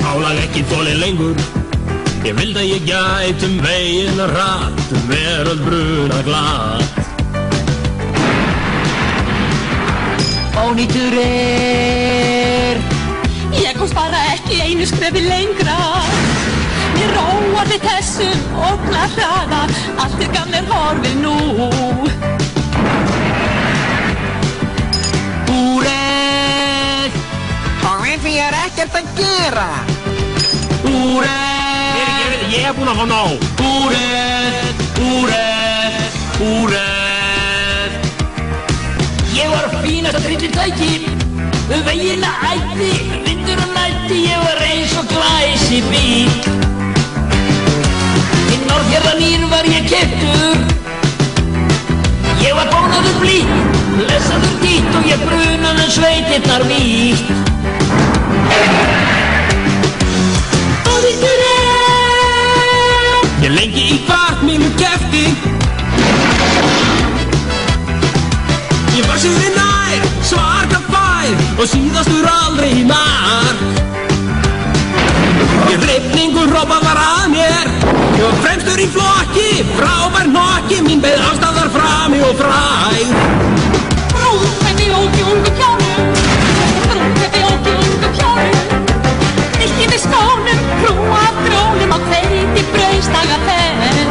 álag ekki þolið lengur. Ég vildi að ég gæti veginn hratt, veröld bruna glatt. Ónýtur ég komst bara ekki einu skrefi lengra. Mér róaði þessum ógna hraða, allt gamlir horfið nú. Úrið! Horfið því ekkert að gera. Úrið! Ég búinn að fá nóg. Úrið! Ég var fínasta tryllitæki, vegina ætti, vindur og nætti, ég var eins og glæsibíll. Í Norðfjarðarmýr var ég keyptur, ég var bónaður blítt, lesaður dýtt og ég brunaði sveitirnar vítt. Ónýtur Ég lengi í kvart mínu kefti. Ég var sigri nær, svarta fær og síðastur aldrei nær. Ég hrifningur hrópað var að mér, ég var fremstur í flokki, frábær hnokki, mín beið afstæðar frami og fræg. Brúðkaupi óki ungu kjánum, brúðkaupi óki ungu kjánum. Nýtti við skónum, frú af grónum á hveiti brauðsdaga ferð.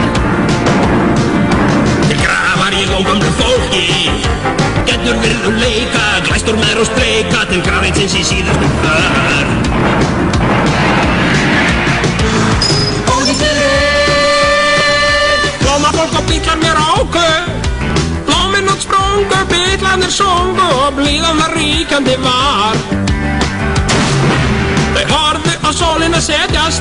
Til grafar ég ógömlu fólki, getur virðu leika, glæstur með og streika til grafinsins í síðustu för. Ónýtur Blóma fólk og bílar mér áku, blómin út sprungu, bílarnir sungu og blíðan var ríkjandi var. Þau horfðu á sólina setjast,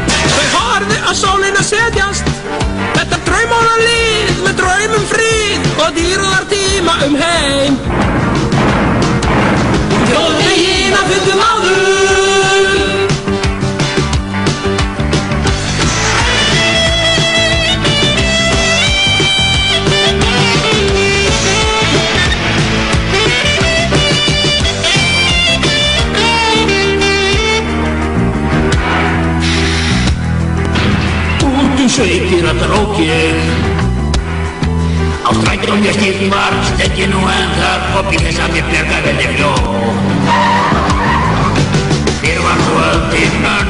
þetta draumólalíð með draumum fríð og dýrðar tíma heim. Þjóðveginn að fundum áður. Sveitir að drók ég á strætum ég stíl var stend ég nú enn þar og bíl þess að mér bjarga veldig fljótt. Fyrr var svo öldinnar